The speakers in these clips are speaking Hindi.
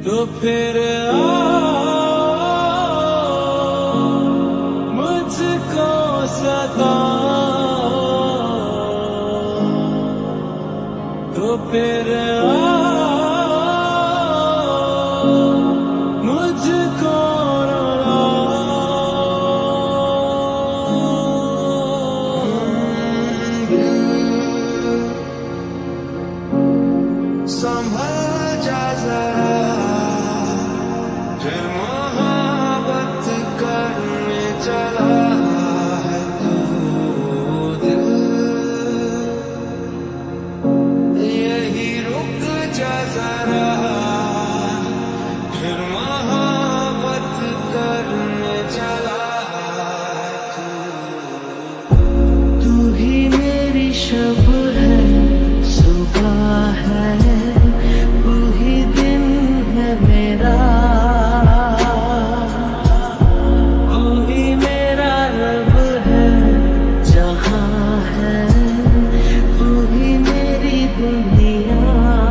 तो फिर मुझको सताओ, तो फिर मुझको संभल जा जरा, फिर मोहब्बत करने चला है तू दिल, यही रुक जा जरा, फिर मोहब्बत करने चला है तू ही मेरी शब है, सुबह है, तू ही दिन है मेरा, तू ही मेरा रब है, जहां है तू ही मेरी दुनिया।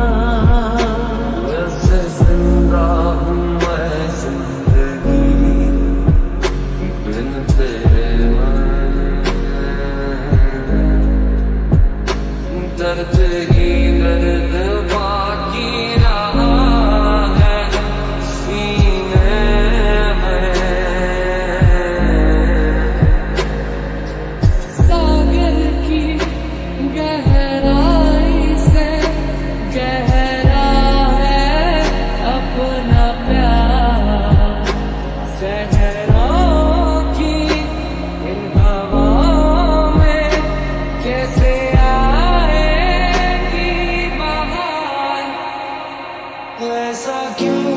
वैसे जिंदा हूँ मैं जिंदगी बिन तेरे, दर्द ही दर्द बाकी रहा है सीने में। सागर की गहराई से गहरा है अपना प्यार, सहरों की इन हवाओं में कैसे ऐसा क्यों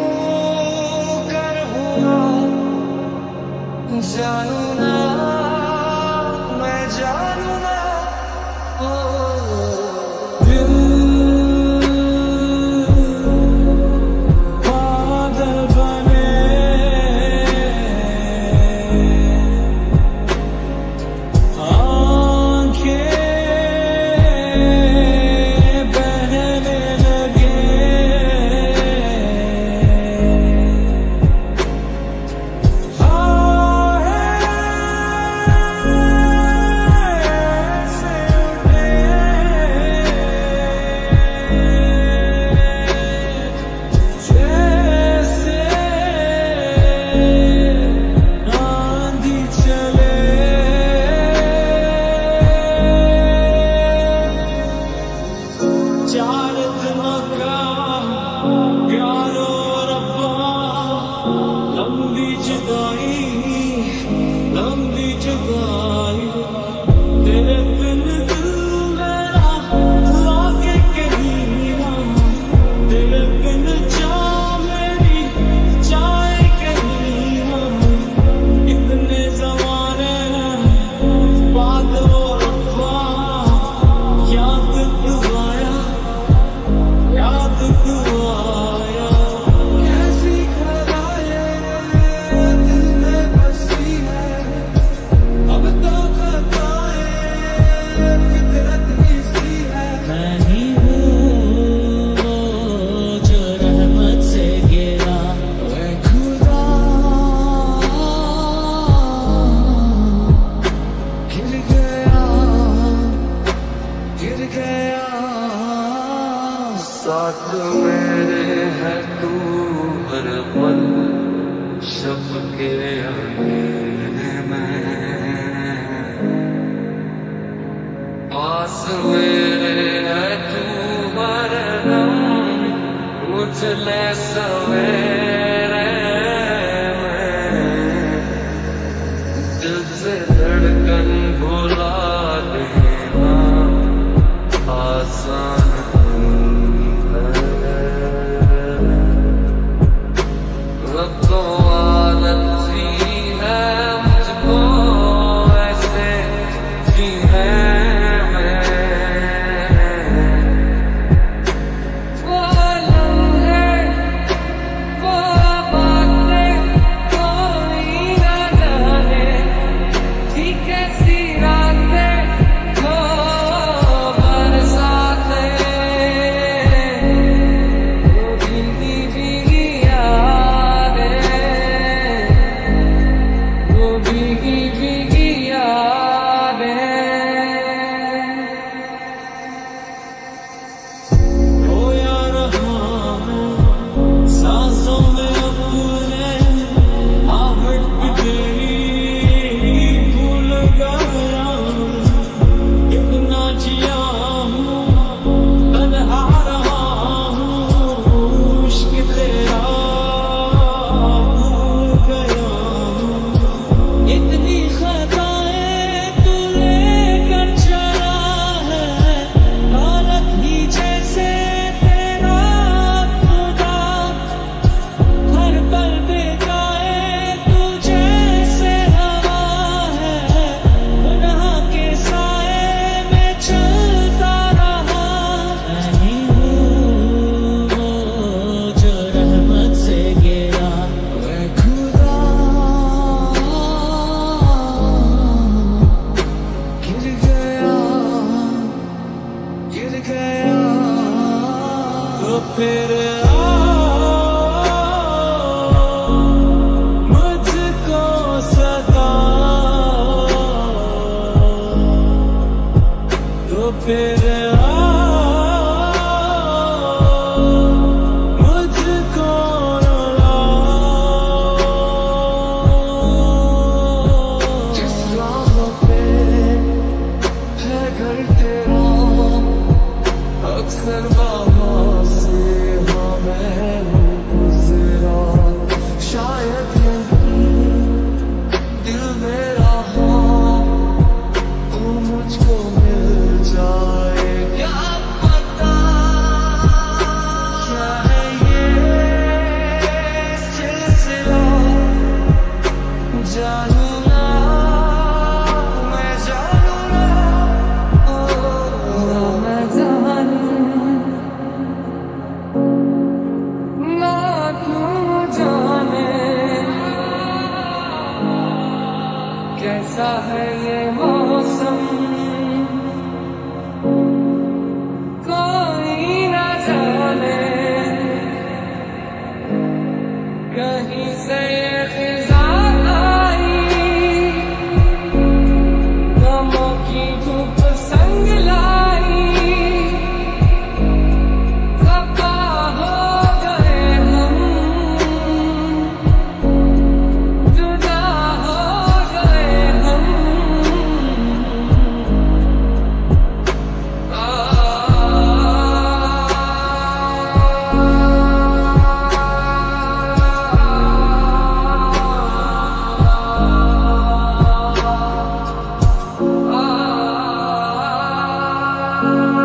कर हुआ, जानू ना मैं जानू ना। दिल पागल बने, आंखें बहने लगे, चार दिनों का प्यारो रब्बा, लंबी जुदाई तेरे बिन दिल मेरा लागे कहीं ना, तेरे बिन चाह मेरी चाहे कहीं ना। इतने ज़माने बाद वो रब्बा याद तू आया, याद तू आया। कैसी खराए दिल में बसी है, अब तो खताए फितरत ही सी है। मैं ही हूँ जो रहमत से गिरा, ओए खुदा गिर गया, गिर गया। साथ मेरे है तू हर पल, शब के अंधेरे में, पास मेरे है तू हर दम, मुझले सवेरे में। दिल से धड़कन भुला देना आसान तो आदत सी है मुझको ऐसे जीने में। वो लम्हे वो फिर मुझको सता, तो फिर मुझको रुला। जिस राह पे है घर तेरा, अक्सर वहाँ से हमें गुजरा। शायद यही दिल मेरा हाँ, तू मुझको मिल जाए। क्या पता क्या है ये सिलसिला, जानू ना मैं जानू ना, मैं जानू ना तू जाने। कैसा है ये मौसम कोई ना जाने, कहीं से ये खिज़ा आई, गमों की धूप संग लाई। खफा हो गए हम, जुदा हो गए हम। आ